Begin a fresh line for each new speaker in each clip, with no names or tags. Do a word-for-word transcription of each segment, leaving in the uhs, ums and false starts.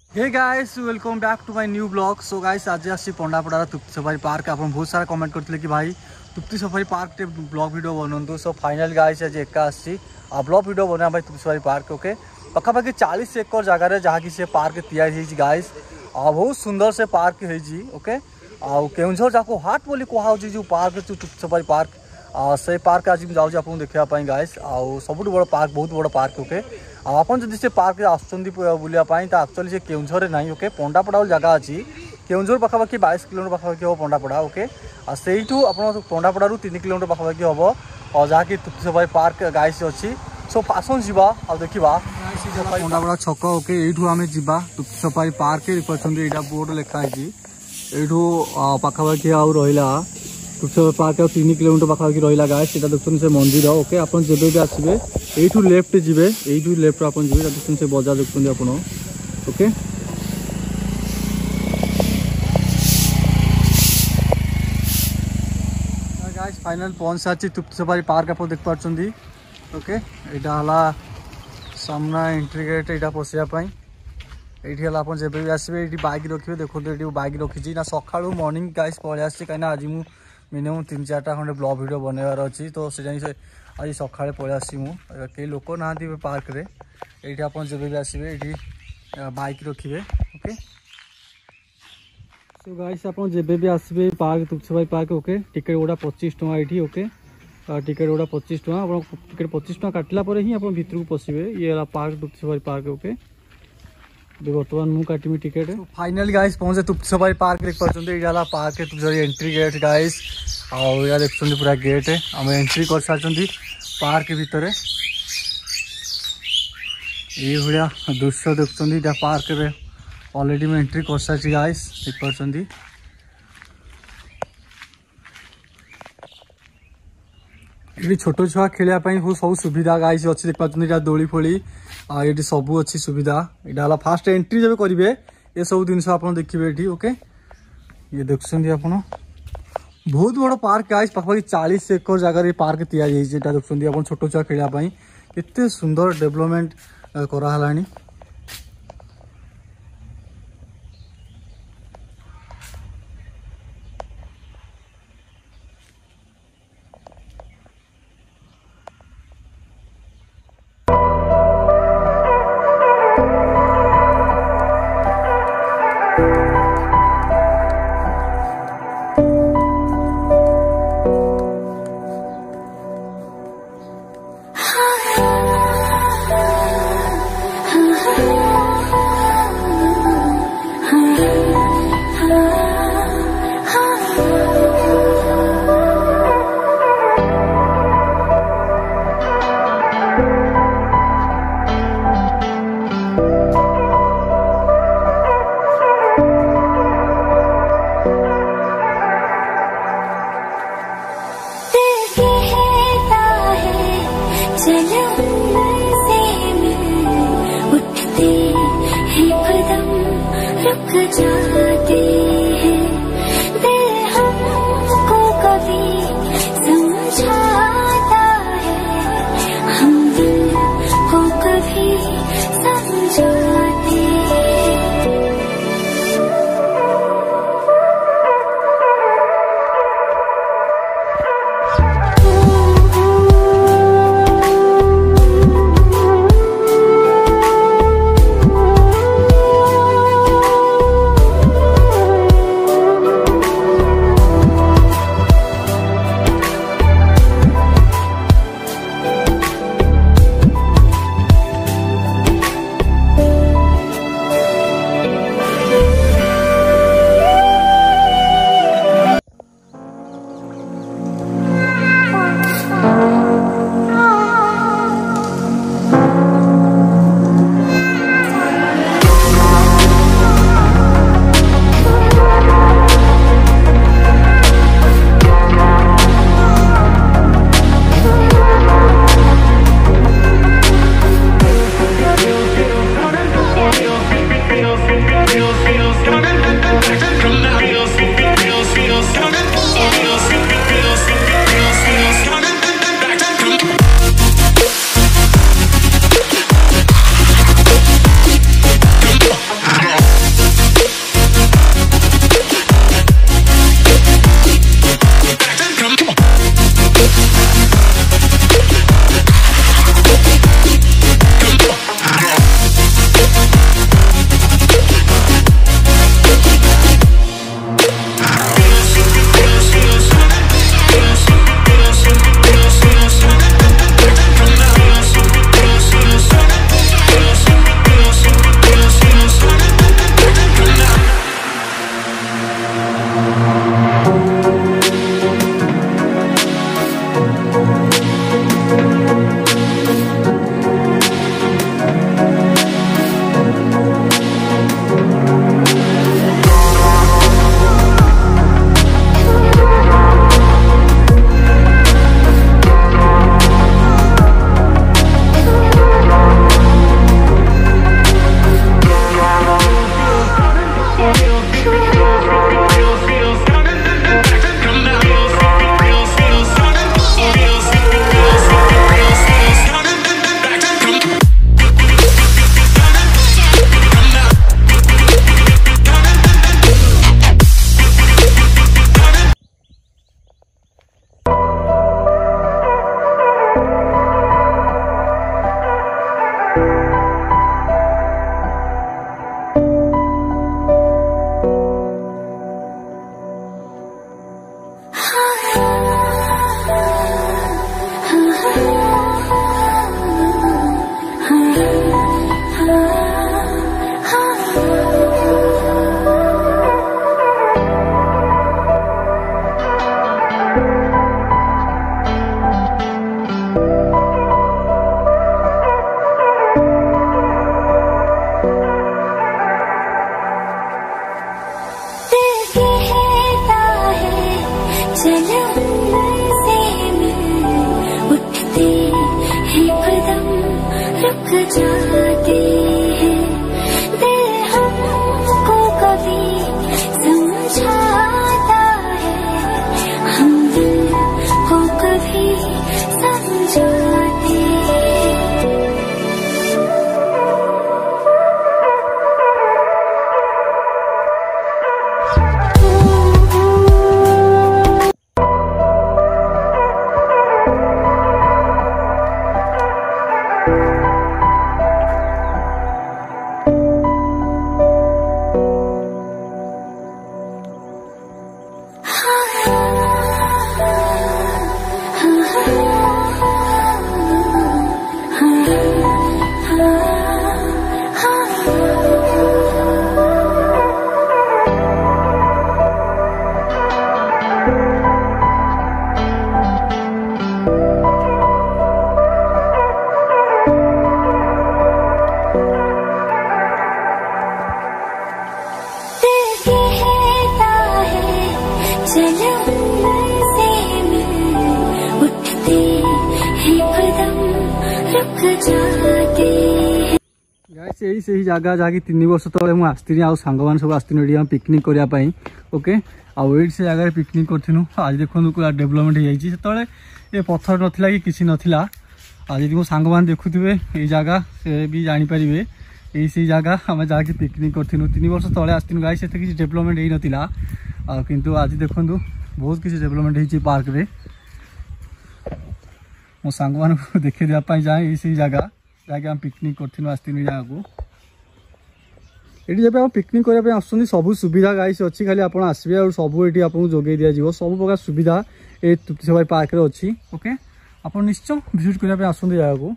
Hey guys welcome back to my new blog. So guys आज आसी पंडापड़ा तृप्ति safari park आप बहुत सारा कमेंट करते कि भाई तृप्ति सफारी पार्क टे ब्लॉग वीडियो बनातु। सो फाइनल गाइस आज एका आसी आ ब्लॉग वीडियो बना भाई तृप्ति सफारी पार्क ओके पखापाखि चालीस एकर जगार जहाँ कि से पार्क तैयारी गाइस आ बहुत सुंदर से पार्क है ओके आ केउझर जाको हाट बोली कहा जो पार्क तृप्ति सफारी पार्क आ से पार्क आज जाऊँ आप देखापी गाइस आ सब बड़ पार्क बहुत बड़ पार्क ओके आप जब से पार्क बुलापाई तो एक्चुअली से केउझर ना ओके पंडापड़ा जगह अच्छी केउझर पखापाखि बाईस किलोमीटर पखापाखि हम पंडापड़ा ओके आ सेठू आप पंडापड़ा तीन किलोमीटर पखापाखि हम और जहाँ कि तृप्ति सफारी पार्क गाइस अच्छी। सो आसन जा और देखा पंडापड़ा छक ओके यू आम जा तृप्ति सफारी पार्क यहाँ बोर्ड लिखाई यू पखापाखि आउ रहा तृप्ति पार्क तीन किलोमीटर पाखापाखि रहा गाइस सीटा देखते से मंदिर ओके आप जब भी आसवे यू लेफ्ट जी यू लेफ्ट आप देखते से बजार देखते आप ओके गाइस फाइनल पहुंच सारी तृप्ति सफारी पार्क आप देख पार्टी ओके यहाँ सामना एंट्री गेट यहाँ पशियापाई ये आप जब भी आसवे ये बैग रखिए देखो ये बैग रखी ना सका मर्निंग गाइस पलि आसी कहीं आज मुझे मिनिमम तीन चार्टा खंडे ब्लॉग वीडियो बनवार अच्छी तो से आज सका पलि आसी कई लोक ना पार्क रे ये आप जब भी आसवे ये बैक रखिए ओके। सो गाइस आप जब भी आसवे park Tripti safari park okay ticket गुड़ा पच्चीस टଙ୍କା ये ओके टिकेट गुड़ा पच्चीस टଙ୍କା आप टिकेट पच्चीस टଙ୍କା काटला ही आप भर को पशे ये park Tripti safari park okay बर्तमान मुझे काटमी टिकेट फाइनल गाइस पहुंचे तृप्ति सफारी पार्क देख पार्टी यहाँ पार्क एंट्री गेट गाइस और या देखते पूरा गेट आम एंट्री कर सारी पार्क भितर ये दृश्य देखते पार्क रे ऑलरेडी मैं एंट्री कर सारी गाइस देख पार्टी ये छोट छुआ खेलने सब सुविधा गाइस अच्छी देख पार्टी दोली फोली ये सब अच्छी सुविधा यहाँ फास्ट एंट्री जब करेंगे ये सब जिन आप देखिए ये ओके ये देखते आप बहुत बड़ पार्क गाइस पाखापाखि चालीस एकर जगह ये पार्क तैयारी देखते आप छोट छुआ खेलने एत सुंदर डेवलपमेंट कराला। गाइस यही से ही जगह जहाँकि तीन वर्ष तले मुझे आसती आउ सांग मैंने सब आसती पिकनिक करने ओके आउ से जगह पिकनिक करूँ आज देखो पूरा डेभलपमेंट हो जाए ये पत्थर नाला कि किसी नाला आज यदि मो सांग मैंने देखुवे ये जगह से भी जानीपर यही से जगह आम जाकि पिकनिक करूँ तीन वर्ष तले आसती गाइस से किसी डेभलपमेंट हो नाला किंतु आज देखो बहुत किसी डेभलपमेंट हो पार्क रे मो सांग मान देखे देवाई जाए यही जगह जहाँकि आम पिकनिक करूँ आसती जगह को ये जब आप पिकनिक करने आसुँच सब सुविधा गाइस अच्छी खाली आप आसबे और सब ये आपको जोगे दिज्व सब प्रकार सुविधा ये तृप्ति सफारी पार्क रे अच्छी ओके आप निश्चय विजिट करने आसुँच जगह को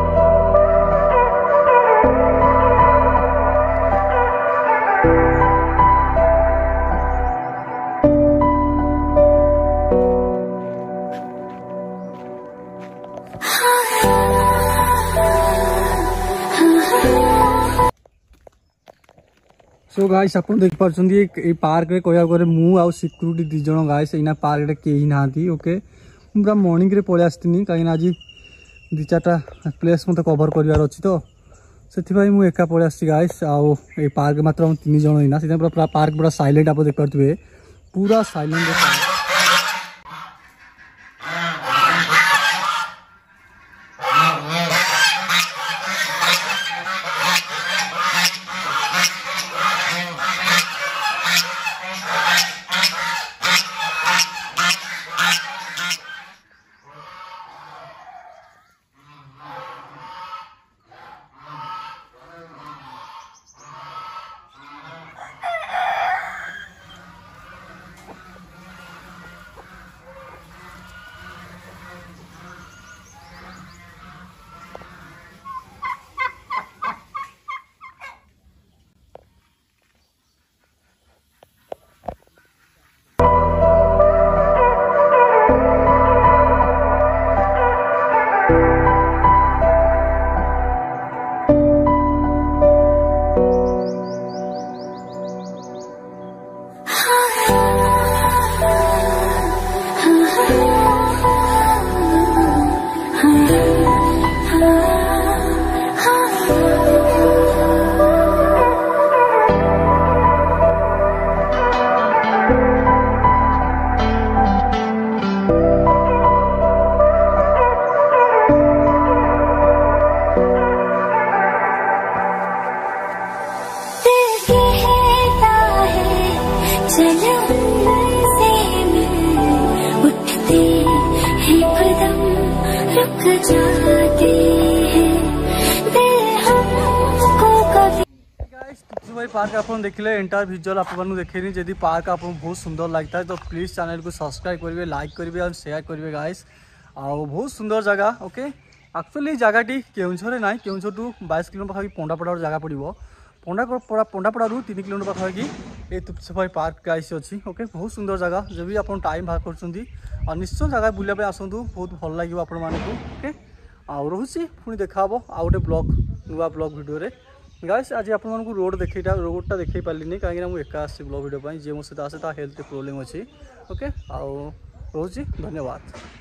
सो गाइस आप देख पार्टी पार्क रे कहया गले मु आ सिक्यूरीटी दी जण गाइस इना पार्क रे केही नांती ओके पूरा मॉर्निंग रे पळे आस्तिनी काई ना आज दि चारटा प्लेस मते कवर करिवार अछि तो सेति भाई मु एका पळे आस्ति गाइस आ ए पार्क मात्र हम तीन जण इना सेति पूरा पार्क पूरा साइलेंट आप देख पारथुबे पूरा साइलेंट पार्क आप देखिले एंटायर विजुअल आपको देखेनी जदि पार्क आपको बहुत सुंदर लगता है तो प्लीज चैनल को सब्सक्राइब करेंगे लाइक करेंगे और शेयर करेंगे गाइस आ बहुत सुंदर जगह ओके एक्चुअली जगह केउझर ना केउझर टू बाईस किलोमीटर पाखा पंडापड़ा जगह पड़ो पंडा पंडापड़ा तीन किलोमीटर पाखा ये तृप्ति सफारी पार्क गाइस अच्छी ओके बहुत सुंदर जगह जब भी आप टाइम बाहर कर निश्चय जगह बुलापी आसतु बहुत भल लगे आपण मानक ओके आ रोचे पुणी देखा आउ गोटे ब्लॉग नुआ ब्लॉग वीडियो गाइस आज आप रोड देखे रोडटा देखे पार्ली कहीं मुझे एका आसी ब्लॉग वीडियो जी मो सहित आसे हेल्थ प्रोब्लेम अच्छी ओके आउ रोचे धन्यवाद।